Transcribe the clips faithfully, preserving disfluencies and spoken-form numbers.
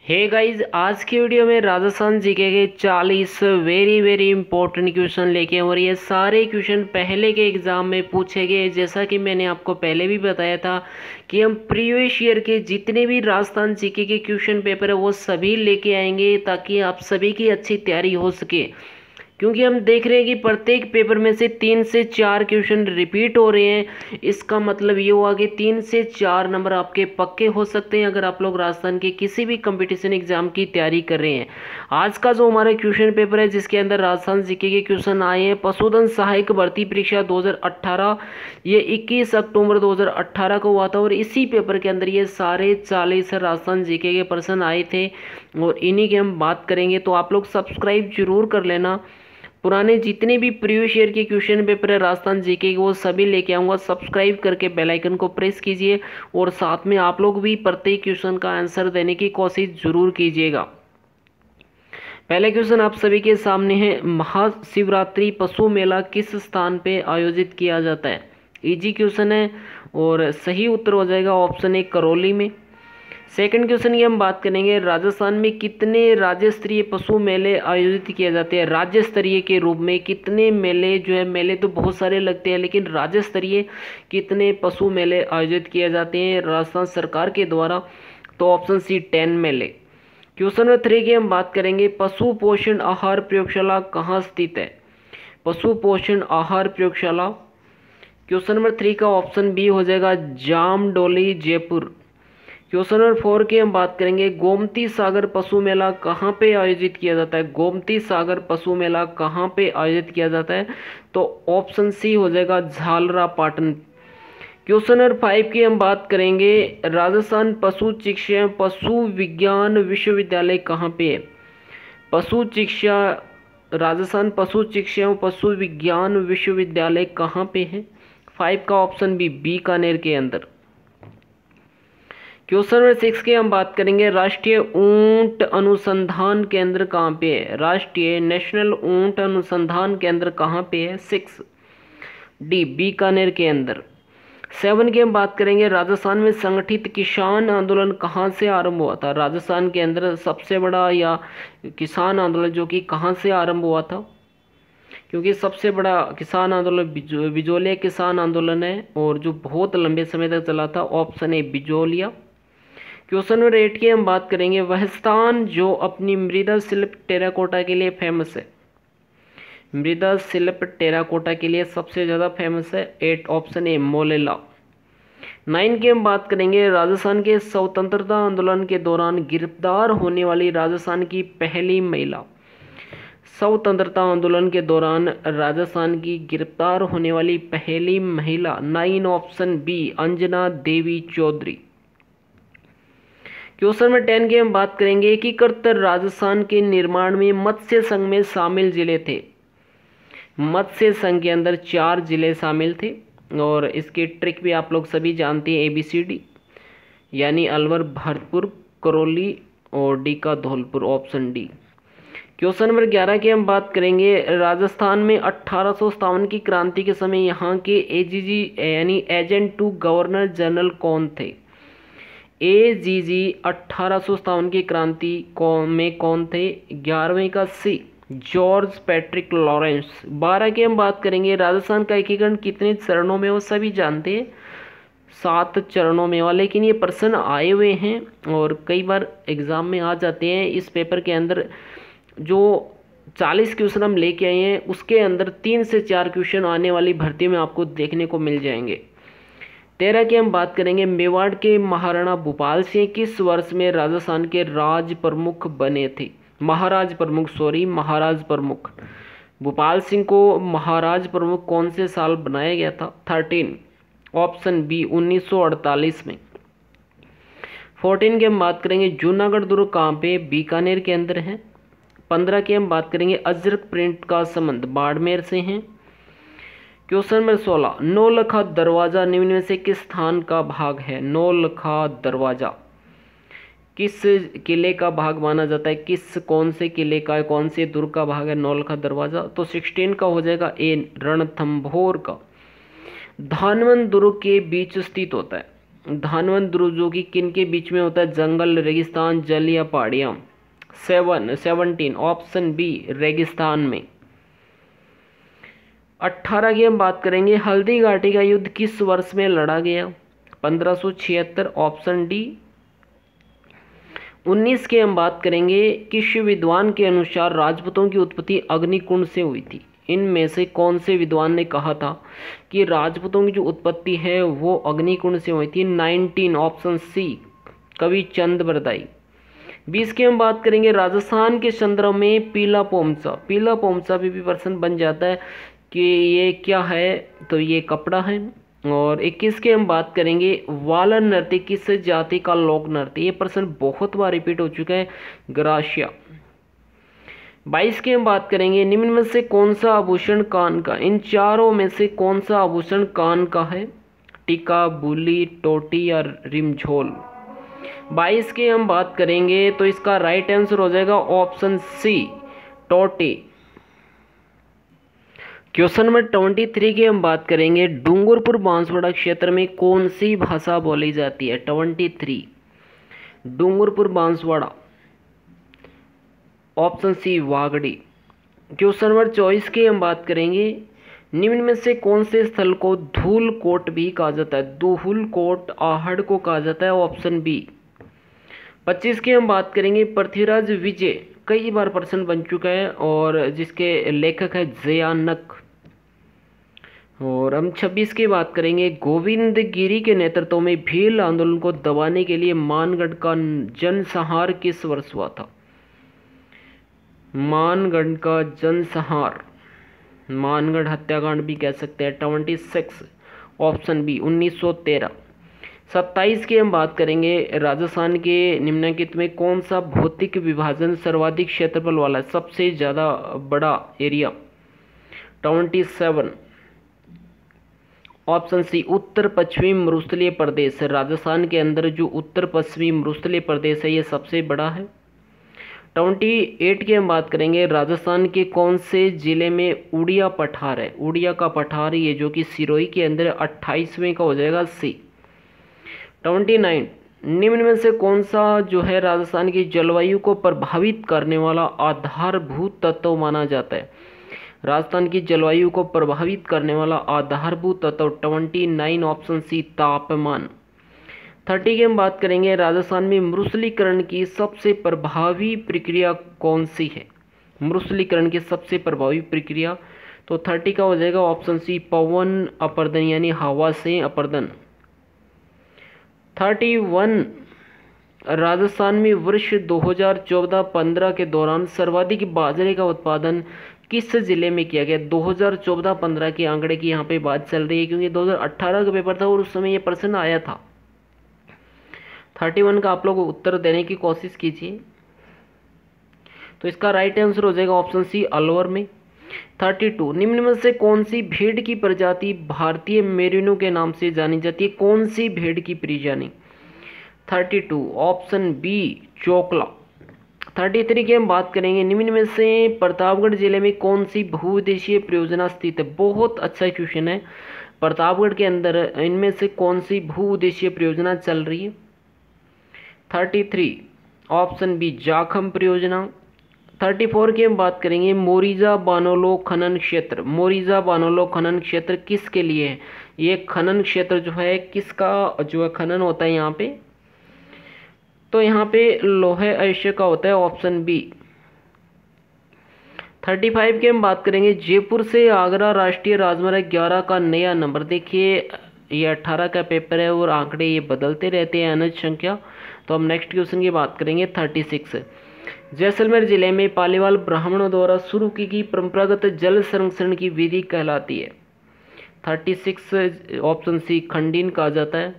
Hey guys, आज की video में राजस्थान जीके के चालीस वेरी वेरी इंपॉर्टेंट क्वेश्चन लेके आए और ये सारे क्वेश्चन पहले के एग्ज़ाम में पूछे गए। जैसा कि मैंने आपको पहले भी बताया था कि हम प्रीवियस ईयर के जितने भी राजस्थान जीके के क्वेश्चन पेपर है वो सभी लेके आएंगे ताकि आप सभी की अच्छी तैयारी हो सके। क्योंकि हम देख रहे हैं कि प्रत्येक पेपर में से तीन से चार क्वेश्चन रिपीट हो रहे हैं। इसका मतलब ये हुआ कि तीन से चार नंबर आपके पक्के हो सकते हैं अगर आप लोग राजस्थान के किसी भी कंपटीशन एग्जाम की तैयारी कर रहे हैं। आज का जो हमारा क्वेश्चन पेपर है जिसके अंदर राजस्थान जीके के क्वेश्चन आए हैं, पशुधन सहायक भर्ती परीक्षा दो हज़ार अठारह, ये इक्कीस अक्टूबर दो हज़ार अठारह को हुआ था और इसी पेपर के अंदर ये सारे चालीस राजस्थान जीके के प्रश्न आए थे और इन्हीं की हम बात करेंगे। तो आप लोग सब्सक्राइब जरूर कर लेना। पुराने जितने भी प्रीवियस ईयर के क्वेश्चन पेपर है राजस्थान जीके के वो सभी लेके आऊँगा। सब्सक्राइब करके बेल आइकन को प्रेस कीजिए और साथ में आप लोग भी प्रत्येक क्वेश्चन का आंसर देने की कोशिश जरूर कीजिएगा। पहले क्वेश्चन आप सभी के सामने है, महाशिवरात्रि पशु मेला किस स्थान पे आयोजित किया जाता है? इजी क्वेश्चन है और सही उत्तर हो जाएगा ऑप्शन ए करौली में। सेकंड क्वेश्चन की हम बात करेंगे, राजस्थान में कितने राज्य स्तरीय पशु मेले आयोजित किए जाते हैं? राज्य स्तरीय के रूप में कितने मेले जो है, मेले तो बहुत सारे लगते हैं लेकिन राज्य स्तरीय कितने पशु मेले आयोजित किए जाते हैं राजस्थान सरकार के द्वारा? तो ऑप्शन सी टेन मेले। क्वेश्चन नंबर थ्री की हम बात करेंगे, पशु पोषण आहार प्रयोगशाला कहाँ स्थित है? पशु पोषण आहार प्रयोगशाला क्वेश्चन नंबर थ्री का ऑप्शन बी हो जाएगा Jamdoli Jaipur. Question number four की हम बात करेंगे, गोमती सागर पशु मेला कहाँ पे आयोजित किया जाता है? गोमती सागर पशु मेला कहाँ पे आयोजित किया जाता है? तो ऑप्शन सी हो जाएगा Jhalra Patan. Question number five की हम बात करेंगे, राजस्थान पशु चिकित्सा पशु विज्ञान विश्वविद्यालय कहाँ पे है? पशु चिकित्सा राजस्थान पशु चिकित्सा पशु विज्ञान विश्वविद्यालय कहाँ पे है? फाइव का ऑप्शन बी बीकानेर के अंदर। क्वेश्चन नंबर सिक्स की हम बात करेंगे, राष्ट्रीय ऊंट अनुसंधान केंद्र कहाँ पे है? राष्ट्रीय नेशनल ऊंट अनुसंधान केंद्र कहाँ पे है? सिक्स डी बीकानेर के अंदर। सेवन की हम बात करेंगे, राजस्थान में संगठित किसान आंदोलन कहाँ से आरंभ हुआ था? राजस्थान के अंदर सबसे बड़ा या किसान आंदोलन जो कि कहाँ से आरंभ हुआ था? क्योंकि सबसे बड़ा किसान आंदोलन बिजोलिया किसान आंदोलन है और जो बहुत लंबे समय तक चला था। Option A Bijolia. Question number eight की हम बात करेंगे, वह स्थान जो अपनी मृदा शिल्प टेराकोटा के लिए फेमस है? मृदा शिल्प टेराकोटा के लिए सबसे ज़्यादा फेमस है। Eight option A Molela. Nine की हम बात करेंगे, राजस्थान के स्वतंत्रता आंदोलन के दौरान गिरफ्तार होने वाली राजस्थान की पहली महिला। स्वतंत्रता आंदोलन के दौरान राजस्थान की गिरफ्तार होने वाली पहली महिला। Nine option B Anjana Devi Chaudhary. Question number ten की हम बात करेंगे, एकीकृत राजस्थान के निर्माण में मत्स्य संघ में शामिल जिले थे? मत्स्य संघ के अंदर चार जिले शामिल थे और इसकी ट्रिक भी आप लोग सभी जानते हैं, ए बी सी डी, यानी अलवर, भरतपुर, करौली और डी का Dholpur. Option D. Question number ग्यारह की हम बात करेंगे, राजस्थान में अठारह सौ सत्तावन की क्रांति के समय यहाँ के ए जी जी यानी एजेंट टू गवर्नर जनरल कौन थे? ए जी जी अट्ठारह सौ सत्तावन की क्रांति कौन में कौन थे? ग्यारहवें का सी जॉर्ज पैट्रिक लॉरेंस। बारह की हम बात करेंगे, राजस्थान का एकीकरण कितने चरणों में हो? सभी जानते हैं सात चरणों में हुआ, लेकिन ये प्रश्न आए हुए हैं और कई बार एग्जाम में आ जाते हैं। इस पेपर के अंदर जो चालीस क्वेश्चन हम लेके आए हैं उसके अंदर तीन से चार क्वेश्चन आने वाली भर्ती में आपको देखने को मिल जाएंगे। तेरह की हम बात करेंगे, मेवाड़ के महाराणा भूपाल सिंह किस वर्ष में राजस्थान के राज प्रमुख बने थे? महाराज प्रमुख सॉरी महाराज प्रमुख। भूपाल सिंह को महाराज प्रमुख कौन से साल बनाया गया था? थर्टीन ऑप्शन बी उन्नीस सौ अड़तालीस में। फोर्टीन की हम बात करेंगे, जूनागढ़ दुर्ग कहाँ पे? बीकानेर के अंदर है। पंद्रह की हम बात करेंगे, अजरक प्रिंट का संबंध बाड़मेर से है। क्वेश्चन नंबर सोलह, नौलखा दरवाजा निम्न में से किस स्थान का भाग है? नौलखा दरवाजा किस किले का भाग माना जाता है? किस कौन से किले का, कौन से दुर्ग का भाग है नौलखा दरवाजा? तो सिक्सटीन का हो जाएगा ए रणथंभौर का। धानवन दुर्ग के बीच स्थित होता है। धानवंत ध्रुव जो कि किन के बीच में होता है? जंगल, रेगिस्तान, जल या पहाड़ियाँ। सेवन सेवनटीन ऑप्शन बी रेगिस्तान में। अट्ठारह की हम बात करेंगे, हल्दी घाटी का युद्ध किस वर्ष में लड़ा गया? पंद्रह सौ छिहत्तर ऑप्शन डी। उन्नीस की हम बात करेंगे, किस विद्वान के अनुसार राजपूतों की उत्पत्ति अग्निकुंड से हुई थी? इनमें से कौन से विद्वान ने कहा था कि राजपूतों की जो उत्पत्ति है वो अग्निकुंड से हुई थी? नाइनटीन ऑप्शन सी कवि चंद बरदाई। बीस की हम बात करेंगे, राजस्थान के संदर्भ में पीला पोमचा, पीला पोमचा भी, भी प्रश्न बन जाता है कि ये क्या है, तो ये कपड़ा है। और इक्कीस की हम बात करेंगे, वालन नृत्य किस जाति का लोक नृत्य? ये प्रश्न बहुत बार रिपीट हो चुका है, ग्रासिया। बाईस की हम बात करेंगे, निम्न में से कौन सा आभूषण कान का? इन चारों में से कौन सा आभूषण कान का है? टीका, बुली, टोटी या रिमझोल। बाईस की हम बात करेंगे तो इसका राइट आंसर हो जाएगा ऑप्शन सी टोटी। क्वेश्चन नंबर ट्वेंटी थ्री की हम बात करेंगे, डूंगरपुर बांसवाड़ा क्षेत्र में कौन सी भाषा बोली जाती है? Twenty three Dungarpur Banswara, option C Wagdi. Question number चौबीस की हम बात करेंगे, निम्न में से कौन से स्थल को धूल कोट भी कहा जाता है? धूल कोट आहड़ को कहा जाता है, ऑप्शन बी। पच्चीस की हम बात करेंगे, पृथ्वीराज विजय कई बार प्रश्न बन चुका है और जिसके लेखक है जयानक। और हम छब्बीस की बात करेंगे, गोविंद गिरी के नेतृत्व में भील आंदोलन को दबाने के लिए मानगढ़ का जनसंहार किस वर्ष हुआ था? मानगढ़ का जनसंहार, मानगढ़ हत्याकांड भी कह सकते हैं, ट्वेंटी सिक्स ऑप्शन बी उन्नीस सौ तेरह। सत्ताईस की हम बात करेंगे, राजस्थान के निम्नलिखित में कौन सा भौतिक विभाजन सर्वाधिक क्षेत्रफल वाला है? सबसे ज़्यादा बड़ा area, twenty seven option C उत्तर पश्चिमी मरुस्थलीय प्रदेश। राजस्थान के अंदर जो उत्तर पश्चिमी मरुस्थलीय प्रदेश है ये सबसे बड़ा है। ट्वेंटी एट की हम बात करेंगे, राजस्थान के कौन से जिले में उड़िया पठार है? उड़िया का पठार ये जो कि सिरोही के अंदर अट्ठाईसवें का हो जाएगा सी। ट्वेंटी नाइन, निम्न में से कौन सा जो है राजस्थान की जलवायु को प्रभावित करने वाला आधारभूत तत्व माना जाता है? राजस्थान की जलवायु को प्रभावित करने वाला आधारभूत तत्व, ट्वेंटी नाइन ऑप्शन सी तापमान। थर्टी की हम बात करेंगे, राजस्थान में मरुस्थलीकरण की सबसे प्रभावी प्रक्रिया कौन सी है? मरुस्थलीकरण की सबसे प्रभावी प्रक्रिया, तो थर्टी का हो जाएगा ऑप्शन सी पवन अपर्दन यानी हवा से अपर्दन। थर्टी वन, राजस्थान में वर्ष दो हज़ार चौदह पंद्रह के दौरान सर्वाधिक बाजरे का उत्पादन किस जिले में किया गया? दो हज़ार चौदह पंद्रह के आंकड़े की यहाँ पे बात चल रही है क्योंकि दो हज़ार अठारह का पेपर था और उस समय ये प्रश्न आया था। थर्टी वन का आप लोग उत्तर देने की कोशिश कीजिए। तो इसका राइट आंसर हो जाएगा ऑप्शन सी अलवर में। थर्टी टू, निम्न में से कौन सी भेड़ की प्रजाति भारतीय मेरिनो के नाम से जानी जाती है? कौन सी भेड़ की प्रजाति? Thirty two option B Chokla. Thirty three की हम बात करेंगे, निम्न में से प्रतापगढ़ जिले में कौन सी बहुउद्देशीय परियोजना स्थित है? बहुत अच्छा क्वेश्चन है। प्रतापगढ़ के अंदर इनमें से कौन सी बहुउद्देशीय परियोजना चल रही है? Thirty three option B Jakham परियोजना। थर्टी फोर की हम बात करेंगे, मोरिजा बानोलो खनन क्षेत्र। मोरिजा बानोलो खनन क्षेत्र किसके लिए है? ये खनन क्षेत्र जो है किसका जो है खनन होता है यहाँ पे? तो यहाँ पे लोहे अयस्क का होता है, ऑप्शन बी। थर्टी फाइव की हम बात करेंगे, जयपुर से आगरा राष्ट्रीय राजमार्ग ग्यारह का नया नंबर। देखिए ये अठारह का पेपर है और आंकड़े ये बदलते रहते हैं अनुज संख्या। तो हम नेक्स्ट क्वेश्चन की बात करेंगे थर्टी सिक्स। जैसलमेर जिले में पालीवाल ब्राह्मणों द्वारा शुरू की गई परंपरागत जल संरक्षण की विधि कहलाती है? थर्टी सिक्स ऑप्शन सी खंडीन कहा जाता है,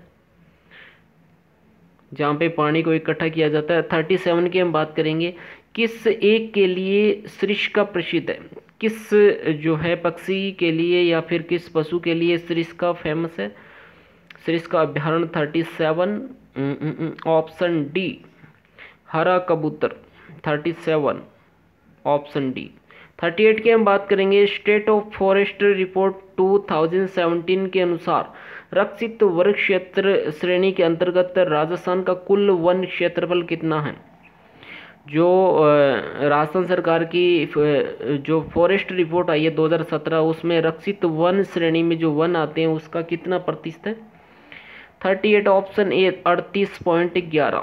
जहाँ पे पानी को इकट्ठा किया जाता है। थर्टी सेवन की हम बात करेंगे, किस एक के लिए सरिस्का प्रसिद्ध है? किस जो है पक्षी के लिए या फिर किस पशु के लिए सरिस्का फेमस है? सरिस्का अभ्यारण्य। थर्टी सेवन ऑप्शन डी हरा कबूतर। Thirty seven option D. Thirty eight की हम बात करेंगे, state of forest report two thousand seventeen के अनुसार रक्षित वन क्षेत्र श्रेणी के अंतर्गत राजस्थान का कुल वन क्षेत्रफल कितना है? जो राजस्थान सरकार की जो फॉरेस्ट रिपोर्ट आई है दो हज़ार सत्रह, उसमें रक्षित वन श्रेणी में जो वन आते हैं उसका कितना प्रतिशत है? थर्टी एट, ऑप्शन ए अड़तीस पॉइंट ग्यारह।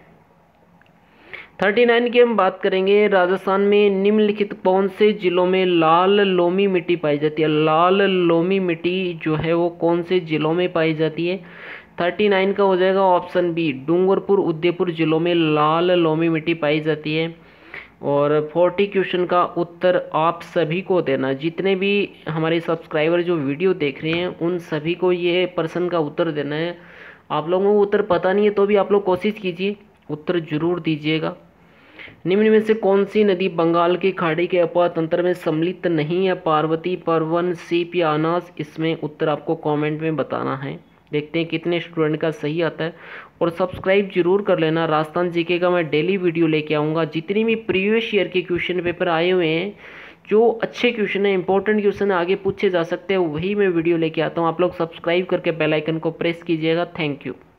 थर्टी नाइन की हम बात करेंगे। राजस्थान में निम्नलिखित कौन से जिलों में लाल लोमी मिट्टी पाई जाती है? लाल लोमी मिट्टी जो है वो कौन से जिलों में पाई जाती है? थर्टी नाइन का हो जाएगा ऑप्शन बी, डूंगरपुर उदयपुर जिलों में लाल लोमी मिट्टी पाई जाती है। और फोर्टी क्वेश्चन का उत्तर आप सभी को देना, जितने भी हमारे सब्सक्राइबर जो वीडियो देख रहे हैं उन सभी को ये प्रश्न का उत्तर देना है। आप लोगों को उत्तर पता नहीं है तो भी आप लोग कोशिश कीजिए, उत्तर जरूर दीजिएगा। निम्न में से कौन सी नदी बंगाल की खाड़ी के अपवाह तंत्र में सम्मिलित नहीं है? पार्वती, परवन, सीप या अनास? इसमें उत्तर आपको कमेंट में बताना है। देखते हैं कितने स्टूडेंट का सही आता है। और सब्सक्राइब जरूर कर लेना। राजस्थान जीके का मैं डेली वीडियो लेके आऊँगा। जितनी भी प्रीवियस ईयर के क्वेश्चन पेपर आए हुए हैं, जो अच्छे क्वेश्चन है, इंपॉर्टेंट क्वेश्चन आगे पूछे जा सकते हैं, वही मैं वीडियो लेके आता हूँ। आप लोग सब्सक्राइब करके बेल आइकन को प्रेस कीजिएगा। Thank you.